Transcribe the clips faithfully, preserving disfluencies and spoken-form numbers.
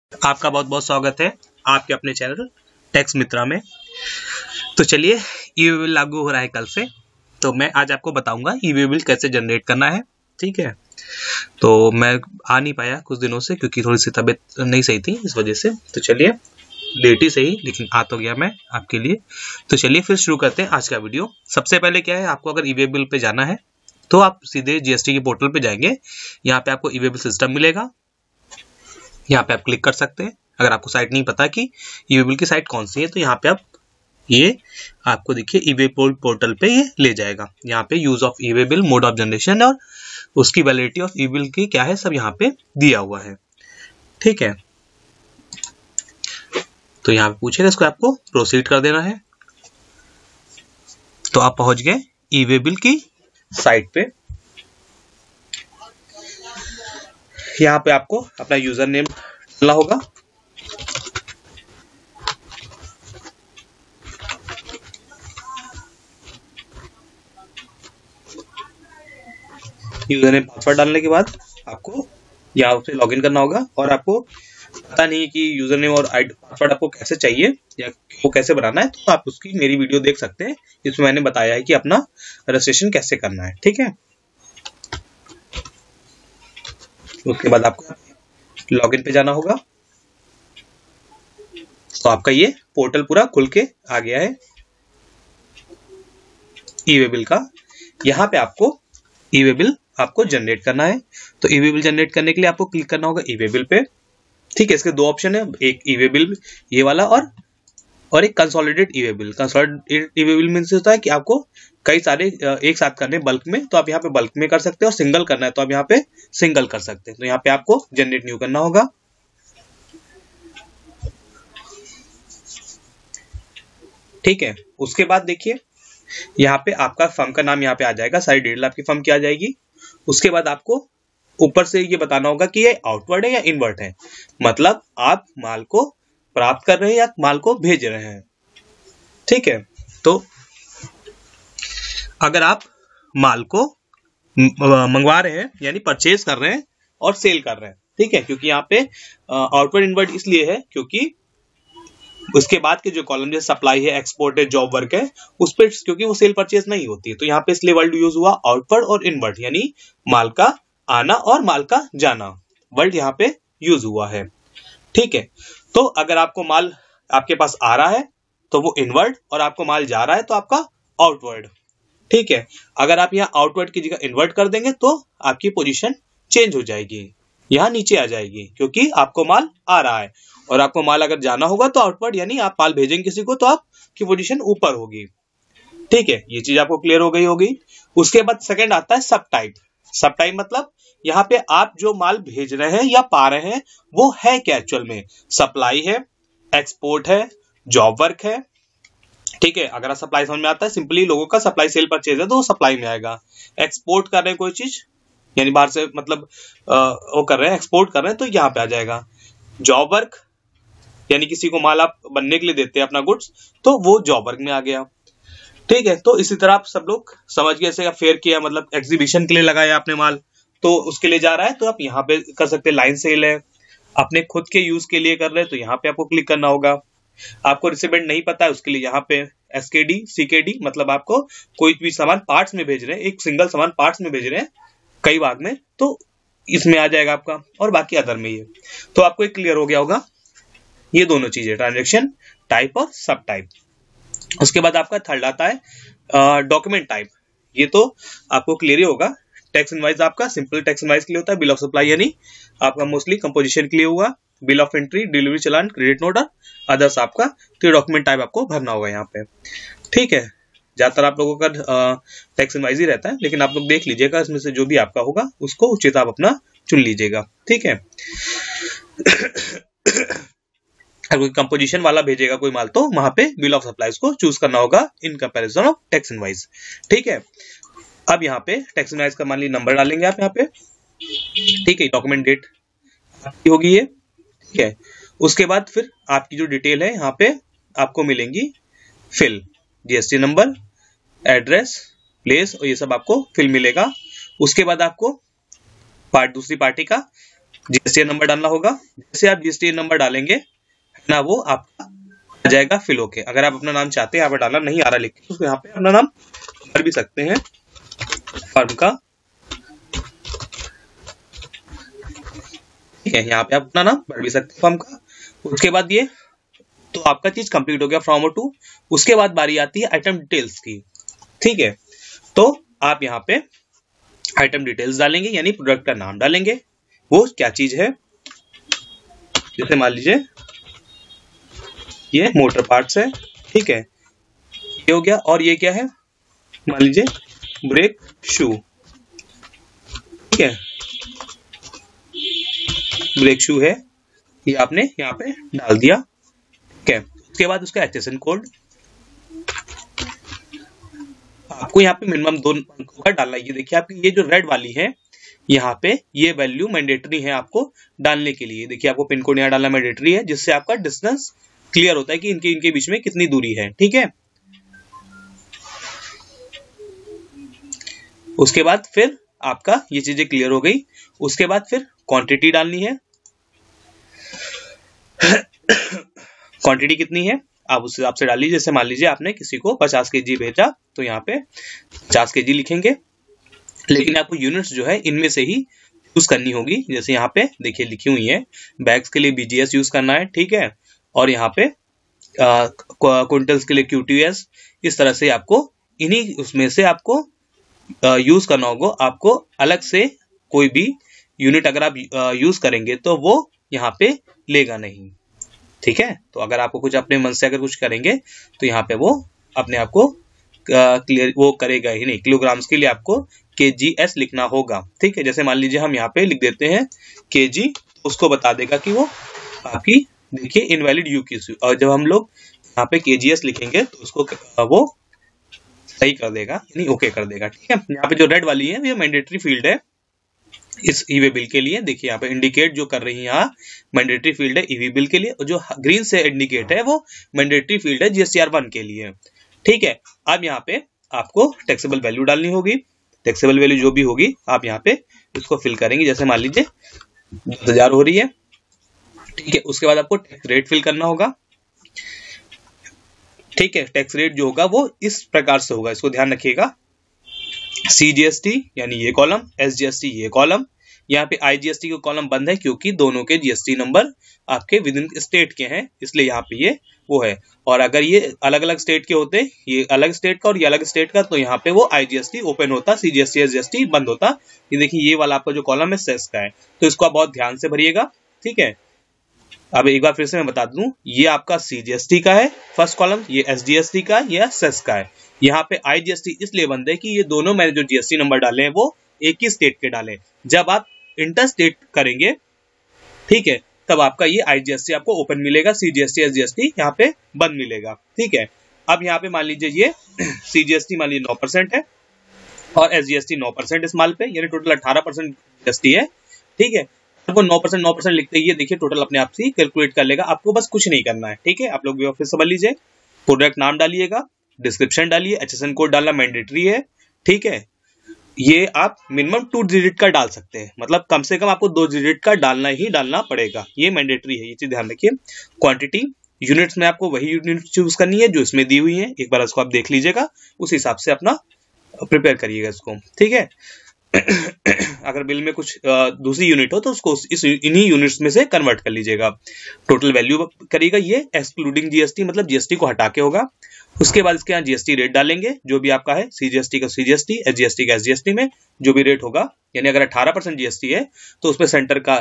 आपका बहुत बहुत स्वागत है आपके अपने चैनल टैक्स मित्रा में। तो चलिए, ई वे बिल लागू हो रहा है कल से, तो मैं आज आपको बताऊंगा ई वे बिल कैसे जनरेट करना है। ठीक है, तो मैं आ नहीं पाया कुछ दिनों से क्योंकि थोड़ी सी तबीयत नहीं सही थी, इस वजह से। तो चलिए, लेट ही सही लेकिन आ तो गया मैं आपके लिए। तो चलिए फिर शुरू करते हैं आज का वीडियो। सबसे पहले क्या है, आपको अगर ई वे बिल पे जाना है तो आप सीधे जी एस टी के पोर्टल पे जाएंगे। यहाँ पे आपको ई वे बिल सिस्टम मिलेगा, यहाँ पे आप क्लिक कर सकते हैं। अगर आपको साइट नहीं पता कि ई वे बिल की साइट कौन सी है, तो यहाँ पे आप ये आपको देखिए ई वे बिल पोर्टल पे ये ले जाएगा। यहाँ पे use of e way bill, mode of generation और उसकी validity of e way bill की क्या है, सब यहाँ पे दिया हुआ है। ठीक है, तो यहाँ पे पूछेगा, इसको आपको प्रोसीड कर देना है। तो आप पहुंच गए ई वे बिल की साइट पे। यहाँ पे आपको अपना यूजर नेम डालना होगा। यूजर नेम पासवर्ड डालने के बाद आपको यहाँ से लॉगिन करना होगा। और आपको पता नहीं कि यूजर नेम और पासवर्ड आपको कैसे चाहिए या वो कैसे बनाना है, तो आप उसकी मेरी वीडियो देख सकते हैं। इसमें मैंने बताया है कि अपना रजिस्ट्रेशन कैसे करना है। ठीक है, उसके बाद आपको लॉगिन पे जाना होगा। तो आपका ये पोर्टल पूरा खुल के आ गया है ई वे बिल का। यहाँ पे आपको ई वे बिल आपको जनरेट करना है। तो ई वे बिल जनरेट करने के लिए आपको क्लिक करना होगा ई वे बिल पे। ठीक है, इसके दो ऑप्शन है, एक ई वे बिल ये वाला और और एक consolidate e way bill. Consolidate e way bill means होता है कि आपको कई सारे एक साथ करने बल्क में, तो आप यहाँ पे बल्क में कर सकते हैं। और सिंगल करना है तो आप यहाँ पे सिंगल कर सकते हैं। तो यहाँ पे आपको जनरेट न्यू करना होगा। ठीक है, उसके बाद देखिए यहाँ पे आपका फर्म का नाम यहाँ पे आ जाएगा, सारी डिटेल आपकी फर्म की आ जाएगी। उसके बाद आपको ऊपर से ये बताना होगा कि ये आउटवर्ड है या इनवर्ड है, मतलब आप माल को प्राप्त कर रहे हैं या माल को भेज रहे हैं। ठीक है, तो अगर आप माल को मंगवा रहे हैं यानी परचेज कर रहे हैं और सेल कर रहे हैं, ठीक है, क्योंकि यहाँ पे आउटवर्ड इनवर्ड इसलिए है क्योंकि उसके बाद के जो कॉलम जैसे सप्लाई है, एक्सपोर्ट है, जॉब वर्क है, उस पर क्योंकि वो सेल परचेज नहीं होती है, तो यहाँ पे इसलिए वर्ड यूज हुआ आउटवर्ड और इनवर्ड, यानी माल का आना और माल का जाना, वर्ड यहाँ पे यूज हुआ है। ठीक है, तो अगर आपको माल आपके पास आ रहा है तो वो इनवर्ड, और आपको माल जा रहा है तो आपका आउटवर्ड। ठीक है, अगर आप यहाँ आउटवर्ड की जगह इनवर्ड कर देंगे तो आपकी पोजीशन चेंज हो जाएगी, यहाँ नीचे आ जाएगी, क्योंकि आपको माल आ रहा है। और आपको माल अगर जाना होगा तो आउटवर्ड, यानी आप माल भेजेंगे किसी को तो आपकी पोजीशन ऊपर होगी। ठीक है, ये चीज आपको क्लियर हो गई होगी। उसके बाद सेकंड आता है सब टाइप। सब टाइप मतलब यहाँ पे आप जो माल भेज रहे हैं या पा रहे हैं वो है क्या एक्चुअल में, सप्लाई है, एक्सपोर्ट है, जॉब वर्क है। ठीक है, अगर सप्लाई समझ में आता है, सिंपली लोगों का सप्लाई सेल परचेज है तो वो सप्लाई में आएगा। एक्सपोर्ट कर रहे हैं कोई चीज, यानी बाहर से मतलब आ, वो कर रहे हैं, एक्सपोर्ट कर रहे हैं, तो यहाँ पे आ जाएगा। जॉब वर्क यानी किसी को माल आप बनने के लिए देते हैं अपना गुड्स, तो वो जॉब वर्क में आ गया। ठीक है, तो इसी तरह आप सब लोग समझ गए। ऐसे फेयर किया मतलब एग्जीबिशन के लिए लगाया आपने माल, तो उसके लिए जा रहा है तो आप यहाँ पे कर सकते हैं। लाइन सेल है, अपने खुद के यूज के लिए कर रहे हैं तो यहाँ पे आपको क्लिक करना होगा। आपको रिसिपेंट नहीं पता है, उसके लिए यहाँ पे एस के डी सी के डी, मतलब आपको कोई भी सामान पार्ट्स में भेज रहे हैं, एक सिंगल सामान पार्ट्स में भेज रहे हैं कई भाग में, तो इसमें आ जाएगा आपका। और बाकी अदर में ये, तो आपको एक क्लियर हो गया होगा ये दोनों चीजें, ट्रांजेक्शन टाइप और सब टाइप। उसके बाद आपका थर्ड आता है डॉक्यूमेंट टाइप। ये तो आपको क्लियर ही होगा। टैक्स इनवाइस आपका सिंपल टैक्स इनवाइस के लिए होता है। बिल ऑफ सप्लाई यानी आपका मोस्टली कंपोजिशन के लिए हुआ। Bill of entry, delivery challan, credit note और अदर्स आपका, तो ये डॉक्यूमेंट टाइप आपको भरना होगा यहाँ पे। ठीक है, ज्यादातर आप लोगों का टैक्स इनवाइस ही रहता है, लेकिन आप लोग देख लीजिएगा इसमें से जो भी आपका होगा उसको उचित आप अपना चुन लीजिएगा। ठीक है, अगर कोई कंपोजिशन वाला भेजेगा कोई माल तो वहां पे बिल ऑफ सप्लाईज को चूज करना होगा in comparison of tax invoice. ठीक है, अब यहाँ पे टैक्स इनवाइस का मान ली नंबर डालेंगे आप यहाँ पे। ठीक है, डॉक्यूमेंट डेट आपकी होगी ये। ठीक है, उसके बाद फिर आपकी जो डिटेल है यहाँ पे आपको मिलेंगी fill, GST number, address, place, और ये सब आपको फिल मिलेगा। उसके बाद आपको पार्ट दूसरी पार्टी का जीएसटी नंबर डालना होगा। जैसे आप जीएसटी नंबर डालेंगे ना, वो आपका आ जाएगा फिल होके। अगर आप अपना नाम चाहते हैं यहाँ पे डालना, नहीं आ रहा लिख के, तो यहाँ पे अपना नाम भर भी सकते हैं फर्म का, ठीक है। यहाँ पे आप अपना नाम भर भी सकते हैं फर्म का। उसके बाद ये तो आपका चीज कंप्लीट हो गया फ्रॉम टू। उसके बाद बारी आती है आइटम डिटेल्स की, ठीक है। तो आप यहाँ पे आइटम डिटेल्स डालेंगे, यानी प्रोडक्ट का नाम डालेंगे, वो क्या चीज है। जैसे मान लीजिए ये मोटर पार्ट्स है, ठीक है, ये हो गया। और ये क्या है, मान लीजिए ब्रेक शू, ठीक है, ब्रेक शू है, ये आपने यहाँ पे डाल दिया, ठीक है। उसके बाद उसका एचएसएन कोड आपको यहाँ पे मिनिमम दो अंकों का डालना है। ये देखिए आपकी ये जो रेड वाली है, यहाँ पे ये वैल्यू मैंडेटरी है आपको डालने के लिए। देखिए आपको पिन कोड यहाँ डालना मैंडेटरी है, जिससे आपका डिस्टेंस क्लियर होता है कि इनके इनके बीच में कितनी दूरी है, ठीक है। उसके बाद फिर आपका ये चीजें क्लियर हो गई। उसके बाद फिर क्वांटिटी डालनी है। क्वांटिटी कितनी है आप उस हिसाब से डाल लीजिए। जैसे मान लीजिए आपने किसी को पचास केजी भेजा, तो यहाँ पे पचास केजी लिखेंगे, लेकिन आपको यूनिट्स जो है इनमें से ही यूज करनी होगी। जैसे यहाँ पे देखिए लिखी हुई है, बैग्स के लिए बीजीएस यूज करना है, ठीक है, और यहाँ पे क्विंटल्स के लिए क्यूटीएस। इस तरह से आपको इन्हीं उसमें से आपको यूज करना होगा। आपको अलग से कोई भी यूनिट अगर आप यूज करेंगे तो वो यहाँ पे लेगा नहीं, ठीक है। तो अगर आपको कुछ अपने मन से अगर कुछ करेंगे तो यहाँ पे वो अपने आप को क्लियर वो करेगा ही नहीं। किलोग्राम्स के लिए आपको केजीएस लिखना होगा, ठीक है। जैसे मान लीजिए हम यहाँ पे लिख देते हैं केजी, तो उसको बता देगा कि वो आपकी देखिए इनवैलिड यू की, और जब हम लोग यहाँ पे केजीएस लिखेंगे तो उसको वो सही कर देगा, यानी ओके कर देगा, ठीक है। यहाँ पे जो रेड वाली है ये मैंडेटरी फील्ड है इस ई-वे बिल के लिए। देखिए यहाँ पे इंडिकेट जो कर रही है यहाँ मैंडेटरी फील्ड है ई-वे बिल के लिए, और जो ग्रीन से इंडिकेट है वो मैंडेटरी फील्ड है जीएसटीआर वन के लिए, ठीक है। अब यहाँ पे आपको टैक्सेबल वैल्यू डालनी होगी। टैक्सेबल वैल्यू जो भी होगी आप यहाँ पे इसको फिल करेंगे। जैसे मान लीजिए दस हजार हो रही है, ठीक है। उसके बाद आपको टैक्स रेट फिल करना होगा, ठीक है। टैक्स रेट जो होगा वो इस प्रकार से होगा, इसको ध्यान रखिएगा। सीजीएसटी यानी ये कॉलम, एसजीएसटी ये कॉलम, यहाँ पे आईजीएसटी का कॉलम बंद है क्योंकि दोनों के जीएसटी नंबर आपके विद इन स्टेट के हैं, इसलिए यहाँ पे ये वो है। और अगर ये अलग अलग स्टेट के होते, ये अलग स्टेट का और ये अलग स्टेट का, तो यहाँ पे वो आईजीएसटी ओपन होता, सीजीएसटी एसजीएसटी बंद होता। ये देखिए ये वाला आपका जो कॉलम है सेस का है, तो इसको आप बहुत ध्यान से भरिएगा, ठीक है। अब एक बार फिर से मैं बता दूं, ये आपका सीजीएसटी का है फर्स्ट कॉलम, ये एसजीएसटी का, ये सेस का है। यहाँ पे आईजीएसटी इसलिए बंद है कि ये दोनों मैंने जो जीएसटी नंबर डाले हैं वो एक ही स्टेट के डाले। जब आप इंटर स्टेट करेंगे, ठीक है, तब आपका ये आईजीएसटी आपको ओपन मिलेगा, सीजीएसटी एसजीएसटी यहाँ पे बंद मिलेगा, ठीक है। अब यहाँ पे मान लीजिए ये सीजीएसटी मान लीजिए नौ परसेंट है और एसजीएसटी नौ परसेंट इस माल पे, यानी टोटल अठारह परसेंट जीएसटी है, ठीक है। आपको नौ परसेंट नौ परसेंट लिखते ही ये देखिए टोटल अपने आप से कैलकुलेट कर लेगा, आपको बस कुछ नहीं करना है, ठीक है। आप लोग फिर समझ लीजिए, प्रोडक्ट नाम डालिएगा, डिस्क्रिप्शन डालिए, एचएसएन कोड डालना मैंडेटरी है, ठीक है। ये आप मिनिमम टू डिजिट का डाल सकते हैं, मतलब कम से कम आपको दो डिजिट का डालना ही डालना पड़ेगा, ये मैंडेटरी है, ये चीज ध्यान रखिए। क्वांटिटी यूनिट्स में आपको वही यूनिट चूज करनी है जो इसमें दी हुई है, एक बार इसको आप देख लीजिएगा, उस हिसाब से अपना प्रिपेयर करिएगा इसको, ठीक है। अगर बिल में कुछ दूसरी यूनिट हो तो उसको इस इन्हीं यूनिट्स में से कन्वर्ट कर लीजिएगा। टोटल वैल्यू करिएगा, ये एक्सक्लूडिंग जीएसटी, मतलब जीएसटी को हटा के होगा। उसके बाद इसके यहाँ जीएसटी रेट डालेंगे जो भी आपका है, सीजीएसटी का सीजीएसटी, एसजीएसटी का एसजीएसटी में जो भी रेट होगा, यानी अगर अठारह परसेंट जीएसटी है तो उसमें सेंटर का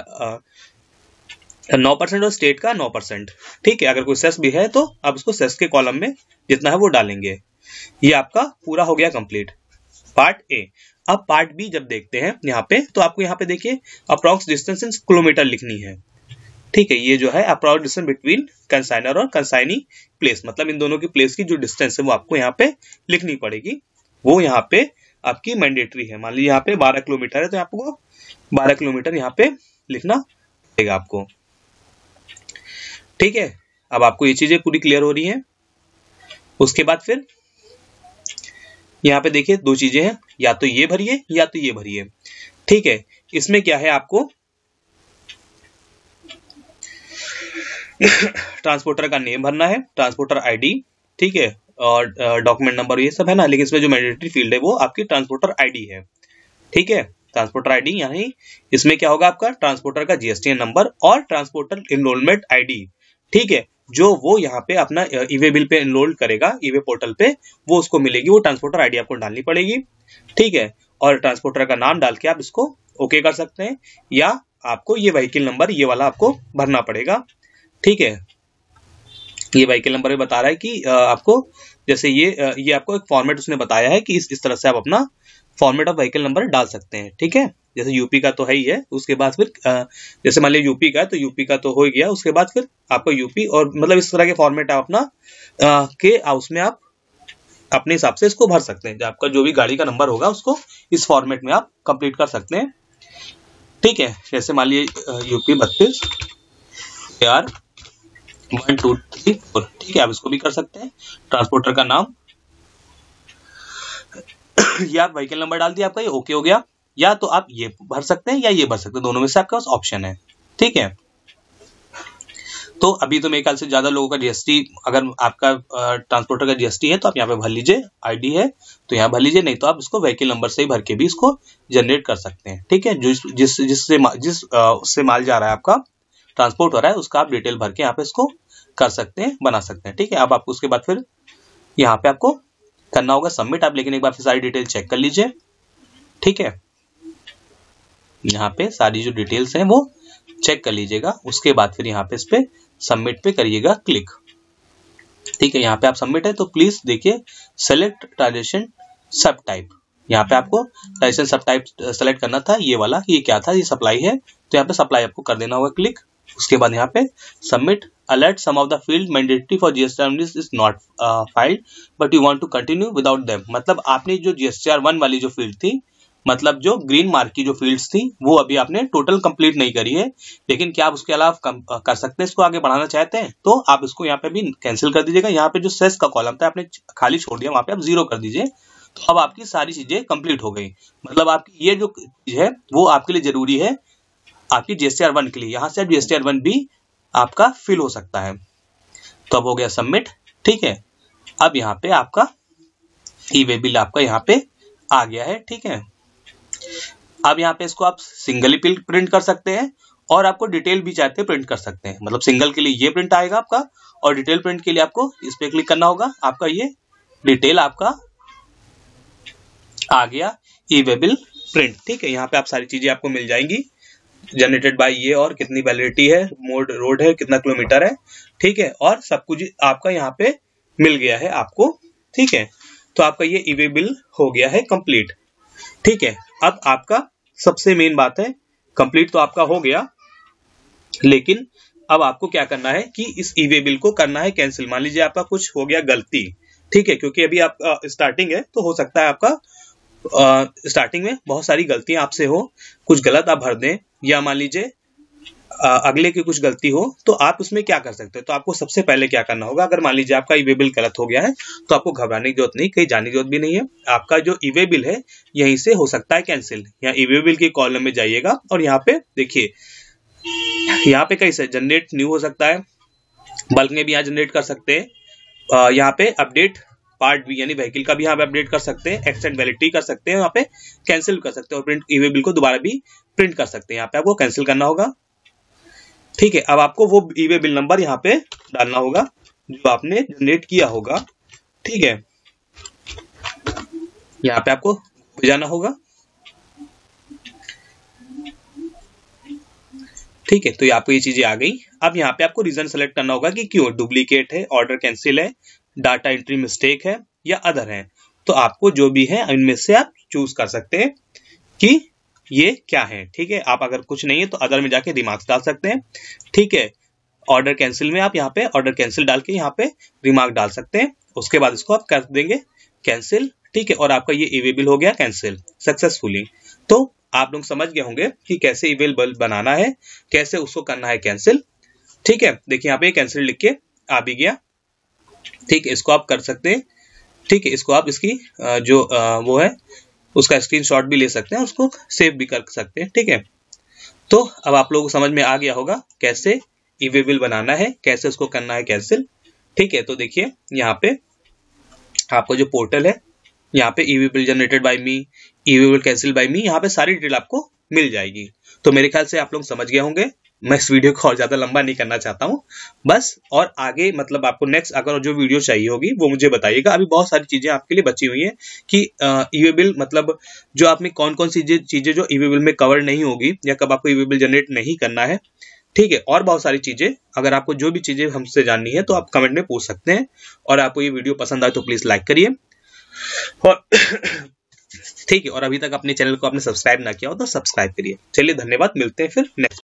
नौ परसेंट और स्टेट का नौ परसेंट, ठीक है। अगर कोई सेस भी है तो आप उसको सेस के कॉलम में जितना है वो डालेंगे। ये आपका पूरा हो गया कंप्लीट पार्ट ए। अब पार्ट बी जब देखते हैं यहाँ पे, तो आपको यहाँ पे देखिए अप्रॉक्स डिस्टेंस इन किलोमीटर लिखनी है, ठीक है। ये जो है अप्रॉक्स डिस्टेंस बिटवीन कंसाइनर और कंसाइनी प्लेस, मतलब इन दोनों की प्लेस की जो डिस्टेंस है वो आपको यहाँ पे लिखनी पड़ेगी, वो यहाँ पे आपकी मैंडेटरी है। मान लीजिए यहाँ पे बारह किलोमीटर है तो आपको बारह किलोमीटर यहाँ पे लिखना पड़ेगा आपको, ठीक है। अब आपको ये चीजें पूरी क्लियर हो रही हैं। उसके बाद फिर यहाँ पे देखिए दो चीजें हैं, या तो ये भरिए या तो ये भरिए, ठीक है। इसमें क्या है, आपको ट्रांसपोर्टर का नेम भरना है, ट्रांसपोर्टर आईडी, ठीक है, और डॉक्यूमेंट नंबर ये सब है ना, लेकिन इसमें जो मैंडेटरी फील्ड है वो आपकी ट्रांसपोर्टर आईडी है, ठीक है। ट्रांसपोर्टर आईडी यानी इसमें क्या होगा आपका ट्रांसपोर्टर का जीएसटीएन नंबर और ट्रांसपोर्टर इनरोलमेंट आईडी, ठीक है, जो वो यहाँ पे अपना ई-वे बिल पे इनरोल करेगा ई-वे पोर्टल पे, वो उसको मिलेगी, वो ट्रांसपोर्टर आईडी आपको डालनी पड़ेगी, ठीक है। और ट्रांसपोर्टर का नाम डाल के आप इसको ओके कर सकते हैं, या आपको ये व्हीकल नंबर ये वाला आपको भरना पड़ेगा, ठीक है। ये व्हीकल नंबर में बता रहा है कि आपको जैसे ये ये आपको एक फॉर्मेट उसने बताया है कि इस इस तरह से आप अपना फॉर्मेट ऑफ व्हीकल नंबर डाल सकते हैं, ठीक है। जैसे यूपी का तो है ही है, उसके बाद फिर जैसे मान लिया यूपी का है तो यूपी का तो हो गया, उसके बाद फिर आपको यूपी और मतलब इस तरह के फॉर्मेट आप अपना के उसमें आप अपने हिसाब से इसको भर सकते हैं। आपका जो भी गाड़ी का नंबर होगा उसको इस फॉर्मेट में आप कंप्लीट कर सकते हैं, ठीक है। जैसे मान लीजिए यूपी बत्तीस यार वन टू थ्री फोर, ठीक है, आप इसको भी कर सकते हैं। ट्रांसपोर्टर का नाम या आप व्हीकल नंबर डाल दिया, आपका ये ओके हो गया। या तो आप ये भर सकते हैं या ये भर सकते हैं, दोनों में से आपके पास ऑप्शन है, ठीक है। तो अभी तो मेरे ख्याल से ज्यादा लोगों का जीएसटी, अगर आपका ट्रांसपोर्टर का जीएसटी है तो आप यहाँ पे भर लीजिए, आईडी है तो यहाँ भर लीजिए, नहीं तो आप इसको व्हीकल नंबर से ही भर के भी इसको जनरेट कर सकते हैं, ठीक है। जिस जिस जिससे जिस उससे माल जा रहा है आपका ट्रांसपोर्ट हो रहा है उसका आप डिटेल भर के यहाँ पे इसको कर सकते हैं, बना सकते हैं, ठीक है। अब आपको उसके बाद फिर यहाँ पे आपको करना होगा सबमिट। आप लेकिन एक बार फिर सारी डिटेल चेक कर लीजिए, ठीक है। यहाँ पे सारी जो डिटेल्स हैं वो चेक कर लीजिएगा, उसके बाद फिर यहाँ पे इस पे सबमिट पे करिएगा क्लिक, ठीक है। यहाँ पे आप सबमिट है तो प्लीज देखिए सेलेक्ट ट्रांजेक्शन सब टाइप, यहाँ पे आपको ट्रांजेक्शन सब टाइप सेलेक्ट करना था, ये वाला ये क्या था, ये सप्लाई है तो यहाँ पे सप्लाई आपको कर देना होगा क्लिक। उसके बाद यहाँ पे submit alert some of the field mandatory for GST is not filled but you want to continue without them, मतलब आपने जो जीएसटीआर वन वाली जो फील्ड थी, मतलब जो ग्रीन मार्क की जो फील्ड्स थी वो अभी आपने टोटल कंप्लीट नहीं करी है, लेकिन क्या आप उसके अलावा कर सकते हैं, इसको आगे बढ़ाना चाहते हैं तो आप इसको यहाँ पे भी कैंसिल कर दीजिएगा। यहाँ पे जो सेस का कॉलम था आपने खाली छोड़ दिया, वहां पे आप जीरो कर दीजिए, तो अब आपकी सारी चीजें कंप्लीट हो गई। मतलब आपकी ये जो चीज है वो आपके लिए जरूरी है आपकी जीएसटीआर वन के लिए, यहाँ से जीएसटीआर वन भी आपका फिल हो सकता है। तो अब हो गया सबमिट, ठीक है। अब यहाँ पे आपका ई-वे बिल आपका यहाँ पे आ गया है, ठीक है। अब यहाँ पे इसको आप सिंगल ही प्रिंट कर सकते हैं और आपको डिटेल भी चाहते हैं प्रिंट कर सकते हैं। मतलब सिंगल के लिए ये प्रिंट आएगा आपका और डिटेल प्रिंट के लिए आपको इस पे क्लिक करना होगा, आपका ये डिटेल आपका आ गया ई-वे बिल प्रिंट, ठीक है। यहाँ पे आप सारी चीजें आपको मिल जाएंगी, जनरेटेड बाय ये और कितनी वैलिडिटी है, मोड रोड है, कितना किलोमीटर है, ठीक है, और सब कुछ आपका यहाँ पे मिल गया है आपको, ठीक है। तो आपका ये ई-वे बिल हो गया है कंप्लीट, ठीक है। अब आपका सबसे मेन बात है, कंप्लीट तो आपका हो गया, लेकिन अब आपको क्या करना है कि इस ई-वे बिल को करना है कैंसिल। मान लीजिए आपका कुछ हो गया गलती, ठीक है, क्योंकि अभी आप स्टार्टिंग है तो हो सकता है आपका स्टार्टिंग में बहुत सारी गलतियां आपसे हो, कुछ गलत आप भर दें, या मान लीजिए अगले की कुछ गलती हो, तो आप उसमें क्या कर सकते हैं। तो आपको सबसे पहले क्या करना होगा, अगर मान लीजिए आपका ई-वे बिल गलत हो गया है तो आपको घबराने की जरूरत नहीं, कहीं जाने की जरूरत भी नहीं है। आपका जो ई-वे बिल है यहीं से हो सकता है कैंसिल। यहाँ ई-वे बिल की कॉलम में जाइएगा और यहाँ पे देखिए, यहाँ पे कैसे जनरेट न्यू हो सकता है, बल्क में भी यहाँ जनरेट कर सकते हैं, यहाँ पे अपडेट पार्ट भी यानी व्हीकल का भी यहाँ पे अपडेट कर सकते हैं, एक्सटेंड वैलिडिटी कर सकते हैं, यहाँ पे कैंसिल कर सकते हैं और प्रिंट ई-वे बिल को दोबारा भी प्रिंट कर सकते हैं। यहाँ पे आपको कैंसिल करना होगा, ठीक है। अब आपको वो ई-वे बिल नंबर यहाँ पे डालना होगा जो आपने जनरेट किया होगा, ठीक है। यहाँ पे आपको जाना होगा, ठीक है। तो ये आपको ये चीजें आ गई। अब यहाँ पे आपको रीजन सेलेक्ट करना होगा कि क्यों, डुप्लीकेट है, ऑर्डर कैंसिल है, डाटा एंट्री मिस्टेक है या अदर है। तो आपको जो भी है इनमें से आप चूज कर सकते हैं कि ये क्या है, ठीक है। आप अगर कुछ नहीं है तो अदर में जाके रिमार्क्स डाल सकते हैं, ठीक है। ऑर्डर कैंसिल में आप यहाँ पे ऑर्डर कैंसिल डाल के यहाँ पे रिमार्क डाल सकते हैं, उसके बाद इसको आप कर देंगे कैंसिल, ठीक है। और आपका ये ई-वे बिल हो गया कैंसिल सक्सेसफुली। तो आप लोग समझ गए होंगे कि कैसे ई-वे बिल बनाना है, कैसे उसको करना है कैंसिल, ठीक है। देखिए यहाँ पे कैंसिल लिख के आ भी गया, ठीक है। इसको आप कर सकते हैं, ठीक है। इसको आप इसकी जो वो है उसका स्क्रीनशॉट भी ले सकते हैं, उसको सेव भी कर सकते हैं, ठीक है। तो अब आप लोगों को समझ में आ गया होगा कैसे ई-waybill बनाना है, कैसे उसको करना है कैंसिल। ठीक है, तो देखिए यहाँ पे आपको जो पोर्टल है, यहाँ पे e waybill generated by me, e waybill cancel by me, यहाँ पे सारी डिटेल आपको मिल जाएगी। तो मेरे ख्याल से आप लोग समझ गए होंगे। मैं इस वीडियो को और ज्यादा लंबा नहीं करना चाहता हूँ बस। और आगे मतलब आपको नेक्स्ट अगर जो वीडियो चाहिए होगी वो मुझे बताइएगा। अभी बहुत सारी चीजें आपके लिए बची हुई हैं कि ई-waybill मतलब जो आप में कौन कौन सी चीजें जो ई-waybill में कवर नहीं होगी या कब आपको ई-waybill जनरेट नहीं करना है। ठीक है, और बहुत सारी चीजें, अगर आपको जो भी चीजें हमसे जाननी है तो आप कमेंट में पूछ सकते हैं। और आपको ये वीडियो पसंद आए तो प्लीज लाइक करिए। और ठीक है, और अभी तक अपने चैनल को आपने सब्सक्राइब ना किया हो तो सब्सक्राइब करिए। चलिए धन्यवाद, मिलते हैं फिर नेक्स्ट।